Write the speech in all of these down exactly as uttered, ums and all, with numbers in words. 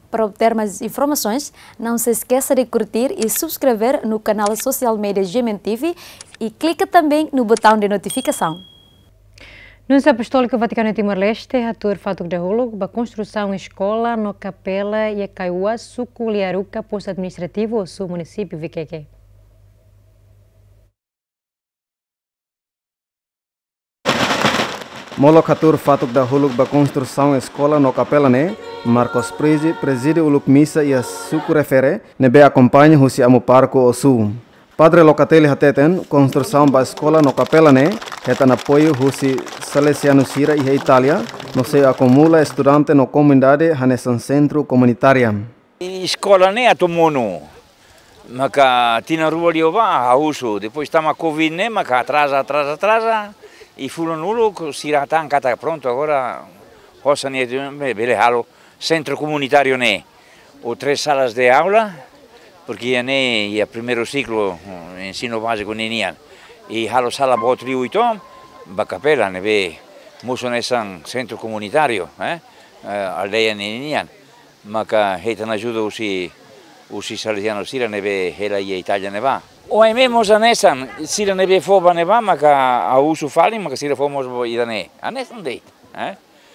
Para obter mais informações, não se esqueça de curtir e subscrever no canal social media G M N T V e clique também no botão de notificação. Nuncio Apostólico Vaticano Timor-Leste, ator Fatuk Dahulu, a construção escola no Capela e a Kaiwa, Suku Liaruca, posto administrativo, sul município Viqueque. Molocatur Fatuk Dahulu, a construção escola no Capela, né? Marcos Prezi, preside o Missa e a Suku Refere, nebe acompanha o Siamu Parco o Sul. Padre Locatelli hateten, construção da escola no Capela, né? Hetan apoio Husi Salesiano Sira e Itália, no se acumula estudante no comunidade Hanesan Centro Comunitária. Escola né atomono, maka tina rua liova a uso, depois tama Covid né, maka atrasa, atrasa, atrasa, e fulo nulo, Sira tan kata pronto agora, possa ne bele halo centro comunitário né, ou três salas de aula, porque é né é primeiro ciclo ensino básico nenian. E halo sala botri uitom, ba Capela ne be muso nesan centro comunitário, eh, aldeia nenian. Maka hetan ajuda usi usi salesiano sira ne be hela e Italia ne va. O ai memos anesan sira ne be foba ne va, maka a usu fali, maka sira fomos idane. Anesan deit, eh.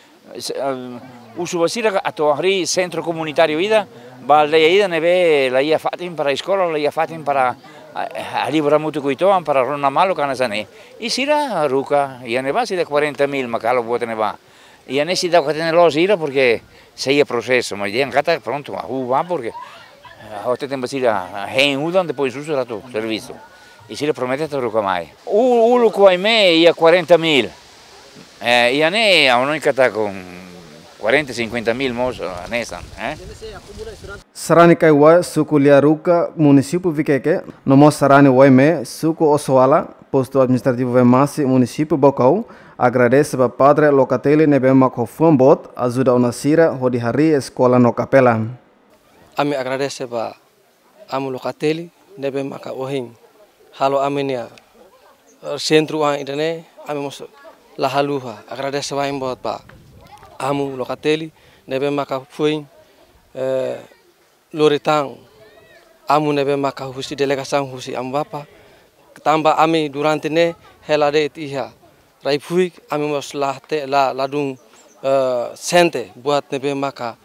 Usu basira ato ahri centro comunitário ida, ba aldeia ida ne be la ia fatin para escola, la ia fatin para a libra muito cuitoam para rona malo kana sane. E sira ruca, e ne va sira quarenta mil makalo bote ne va. E ne si da catene lo sira porque sei é processo, mas dian kata pronto, a u va porque a te tempo sira hen udan depois uso rato serviço. E sira promete to ruca mai. U ulu coi me ia quarenta mil. Eh, e ne a non kata con quarenta cinquenta mil mos anesan, eh? Sarani Kaiwa, Suku Liaruca, município Viqueque, no mos Sarani Waime, Suku Osoala, posto administrativo Vemasi, município Bocau, agradece para Padre Locatelli Nebema Kofuambot, ajuda a Nasira, Hodihari, escola no Capela. Ami agradece para Amu Locatelli Nebema Kaohin, halo aminia, centro an idane, ami mos la haluha, agradece para imbot para Amu Locatelli Nebema Kafuin, Loritang, amu nebe maka husi delegação husi ambapa, tambah ami durante ne helade tiha, raipui ami mos lah te la ladung sente buat nebe maka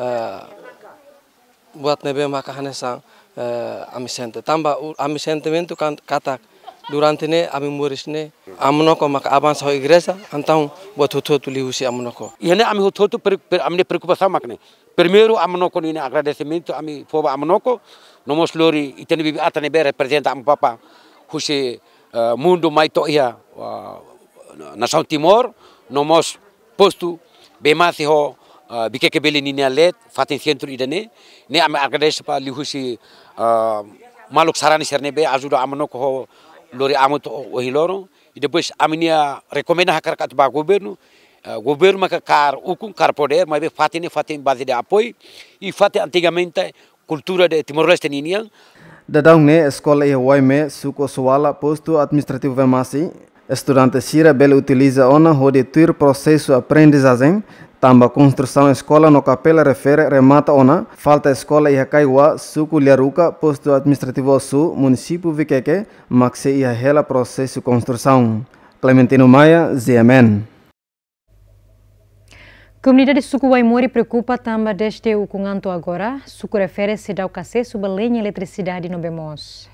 buat nebe maka hanesang ami sente, tambah ami sentimento kan kata durante ne ami muris ne amunoko maka avança a igreja, então buat hutotu li husi amunoko. E ne ami hutotu per ami ne preocupação makne. Primeiro, amonoko ni agradecimento a mi foba amonoko, nomos lori itene bibi atane be representa am papa husi uh, mundo mai to ia uh, nação Timor, nomos posto be masi ho uh, bikeke beli ni alet fatin centro idane, ne am agradece pa li husi uh, maluk sarani serne be ajuda amonoko ho lori amoto o hiloro, e depois aminia recomenda hakar kat ba governo. Uh, governo maka kar ukun kar poder, mas fatine fatin base de apoio e fatin antigamente cultura de Timor-Leste ninian. Dadang ne escola e Waime Suku Soala posto administrativo Vemasi, estudante Sira bele utiliza ona hode tuir processo aprendizagem, tamba construção escola no Capela refere remata ona, falta escola e Kaiwa Suku Liaruca posto administrativo Sul, município Viqueque, maxe e hela processo construção. Clementino Maia, Z M N. Comunidade Suku Waimori preocupa também desde o Cunganto agora. Suku refere-se ao acesso à linha eletricidade no Bemos.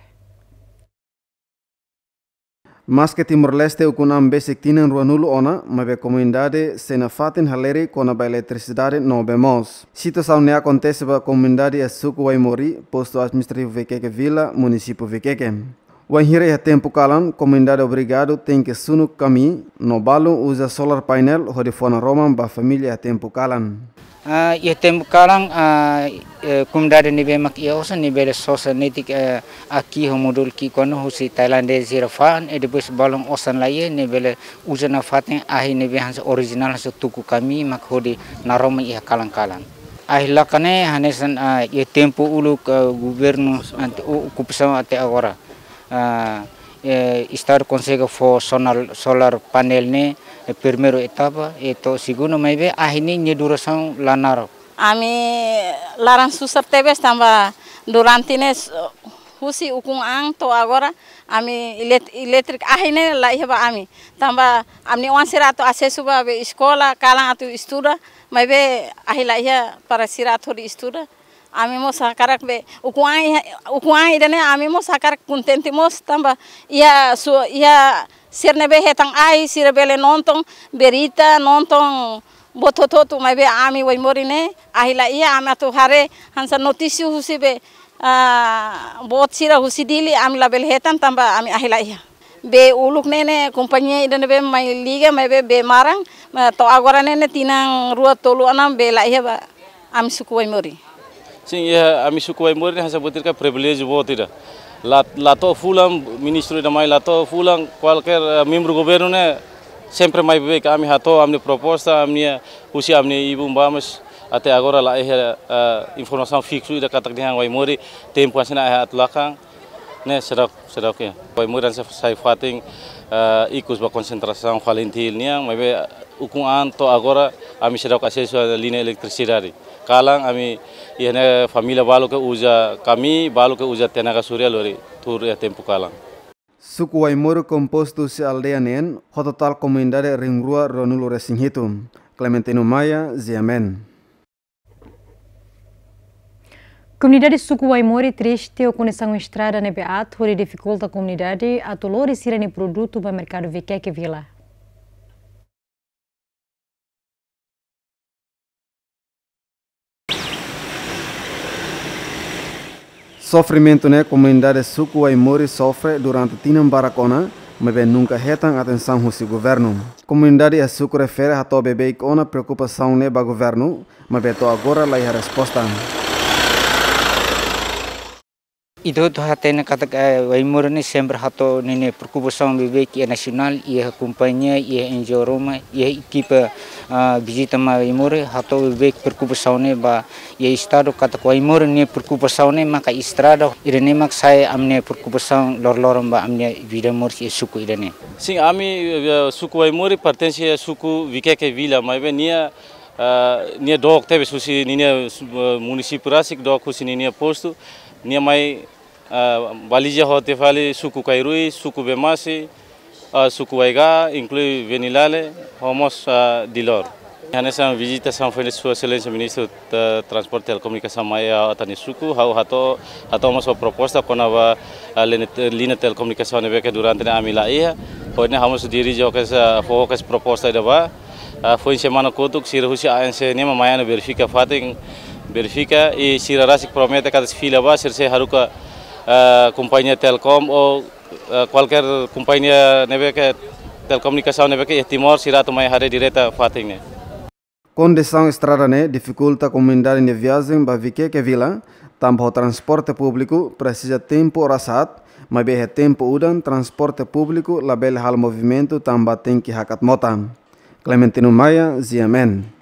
Mas que Timor-Leste o Cunam basic tinan ruanulo ona, mas a comunidade se na fatin haleri com a eletricidade no Bemos. Situação ne acontece para a comunidade Suku Waimori, posto administrativo Viqueque Vila, município Viqueque. O enhire tempo kalan, comunidade obrigado tem que sunu kami no balo usa solar painel hodi fona roman ba família tempo kalan. Ah, ia tempo kalang comunidade nível mak ia osa nível socionetik aqui o modul ki kono husi Thailandês zirafan e depois balong osan laie nível usa na fatin ahi nível hans original has tuku kami mak hodi na roman ia kalang kalan. Ahila kane hanesan ia tempo ulu governo ante ocupação até agora. Uh, eh, Estado consegue for solar, solar panel ne primeiro etapa, e to segundo mais bem a hini ni duração lanar Ami larang susah tebes tambah durante nes husi ukung ang to agora ami elektrik ahine la ihba ami tambah amni wan sirato asesuba be escola kalang atu estuda mai be ahila ia para sirato di estuda ami mo sakarak be ukung ang ukung ang idane ami mo sakarak contente mos tambah ia su ia serne be hetang ai sirebele nontong berita nontong bototo tu mai be ami wai morine ahila ia ami atu hare hansa notisi husi be bot sira husi dili ami label hetan tamba ami ahila ia be uluk nene kompanyi idane be mai liga mai be be marang to agora nene tinang rua tolu anam be la ia ba ami suku wai mori sing ia ami suku wai mori hansa botir ka privilege botira lato fulang ministro da mai lato fulang qualquer membro governo ne sempre mais bem que a minha hato a minha proposta a minha usia a minha ibu vamos até agora lá é informação fixa da kata dia vai mori tempo assim na atulakang né será será que vai mori ansa sai fating ikut ba concentração valentil nia mas bem o com anto agora a minha será acesso a linha eletricidade kalang a minha ia família balu que usa kami balu que usa tenaga surya lori tur ya tempo kalang. Suku Waimori composto se aldeia nen, o total comunidade ringrua ronulo resinghitum. Clementino Maia, Ziamen. Comunidade suku Waimori triste ou conexão estrada na beat, onde dificulta a comunidade a tolore sirene produto para o mercado Viqueque Vila. Sofrimento né comunidade suku Waimori sofre durante tinam baracona, mas bem nunca retam atenção do governo. Comunidade a suku refere a to bebê icona preocupação né ba governo, mas bem to agora lá a resposta. Itu tu hatena kata Waimori ni sempre hato nini preocupação bebê que é nacional e a companhia e a N G O Roma e a equipa visita Waimori hato bebê preocupação ne ba e estado kata Waimori ni preocupação ne maka estrada irene mak sai amne preocupação lor-lor ba amne vida morsi suku irene. Sim, ami suku Waimori pertence a suku Viqueque Vila, mas bem nia nia dog teve susi nia município rasik dog susi nia posto nia mai balija hote fale suku Kairui, suku Bemasi, suku Waiga, inclui Venilale, homos Dilor. Nessa visitação foi sua excelência ministro de transporte e telecomunicação Maia Atani Suku, hau hato hato uma sua proposta com a linha de telecomunicação que durante a amila ia, foi ne hamos dirige o que essa focus proposta da ba, foi semana kotuk sira husi A N C nema Maia verifica fating verifica e sira rasik promete cada fila ba sirse haruka companhia Telcom ou qualquer companhia neve que telecomunicação neve que Timor será tomar a rede direta fating ne. Condição estrada ne dificulta a comunidade de viagem para Viqueque Vila, também o transporte público precisa tempo rasat, mas bem tempo udan transporte público label hal movimento também tem que hakat motan. Clementino Maia, Ziamen.